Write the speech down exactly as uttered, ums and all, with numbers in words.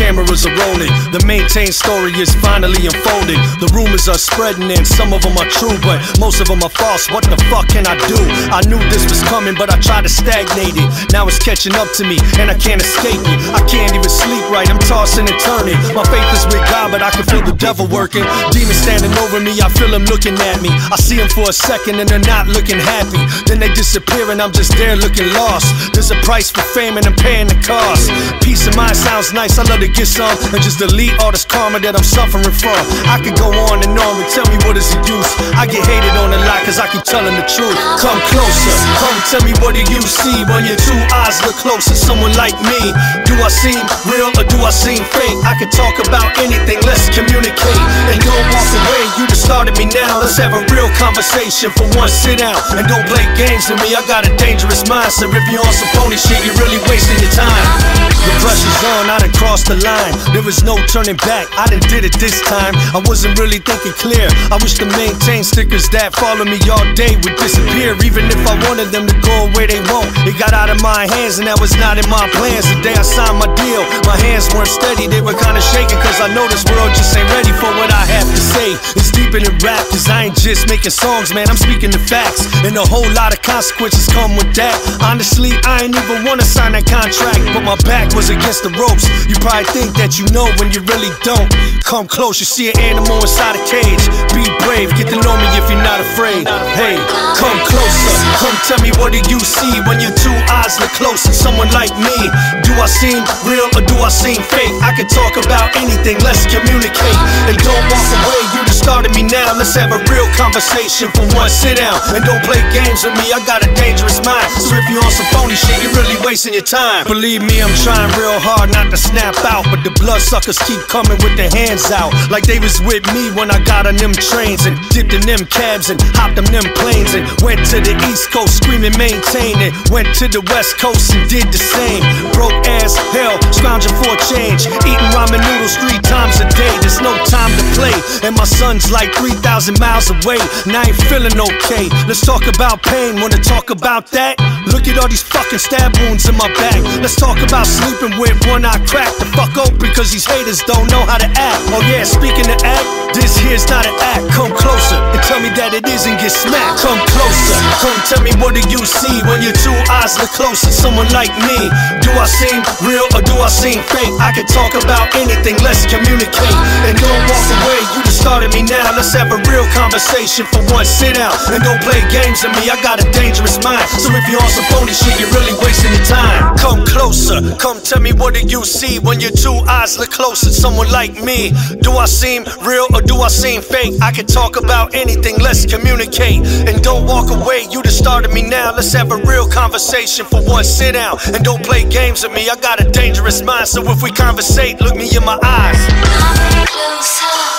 cameras are rolling. The maintained story is finally unfolding. The rumors are spreading and some of them are true, but most of them are false. What the fuck can I do? I knew this was coming, but I tried to stagnate it. Now it's catching up to me and I can't escape it. I can't even sleep right, I'm tossing and turning. My faith is with God, but I can feel the devil working. Demons standing over me, I feel them looking at me. I see them for a second and they're not looking happy. Then they disappear and I'm just there looking lost. There's a price for fame and I'm paying the cost. Peace of mind sounds nice, I love to get some and just delete all this karma that I'm suffering from. I could go on and on, but tell me what is the use? I get hated on a lot cause I keep telling the truth. Come closer, come tell me what do you see when your two eyes look close to someone like me? Do I seem real or do I seem fake? I can talk about anything, let's communicate. And don't walk away, you just started me now. Let's have a real conversation for once, sit down. And don't play games with me, I got a dangerous mind. So if you're on some phony shit, you're really wasting your time. The pressure's on, I done crossed the line. There is no turning back, I done did it this time. I wasn't really thinking clear. I wish the maintain stickers that follow me all day would disappear. Even if I wanted them to go away, they won't. It got out of my hands and that was not in my plans. The day I signed my deal, my hands weren't steady, they were kinda shaking. Cause I know this world just ain't ready for what I have to say. It's deeper than rap, cause I ain't just making songs, man, I'm speaking the facts. And a whole lot of consequences come with that. Honestly, I ain't even wanna sign that contract, but my back was against the ropes. You probably think that you know when you really don't. Come close, you see an animal inside a cage. Be brave, get to know me if you're not afraid. Hey, come closer, come tell me what do you see when your two eyes look close to someone like me? Do I seem real or do I seem fake? I can talk about anything, let's communicate. And don't walk away, you just started me now. Let's have a real conversation for once, sit down. And don't play games with me, I got a dangerous mind. So if you're on some phony shit, you're really wasting your time. Believe me, I'm trying real hard not to snap out, but the bloodsuckers keep coming with their hands out. Like they was with me when I got on them trains and dipped in them cabs and hopped on them planes and went to the East Coast screaming maintain it. Went to the West Coast and did the same. Broke as hell, scrounging for change, eating ramen noodles three times a day. There's no time to play, and my son's like three thousand miles away, and I ain't feeling okay. Let's talk about pain, wanna talk about that? Look at all these fucking stab wounds in my back. Let's talk about sleeping with one eye cracked. The fuck open cause these haters don't know how to act. Oh yeah, speaking of act, this here's not an act. Come closer and tell me that it is and get smacked. Come closer, come tell me what do you see when your two eyes look close to someone like me? Do I seem real or do I seem fake? I can talk about anything, let's communicate. And don't walk away, you just started me now. Let's have a real conversation for once, sit down. And don't play games with me, I got a dangerous mind. So if you're on some phony shit, you're really wasting your time. Come closer, come tell me what do you see when your two eyes look close to someone like me? Do I seem real or do I seem fake? I can talk about anything, let's communicate. And don't walk away, you just started me now. Let's have a real conversation for once, sit down. And don't play games with me, I got a dangerous mind. So if we conversate, look me in my eyes. Come closer.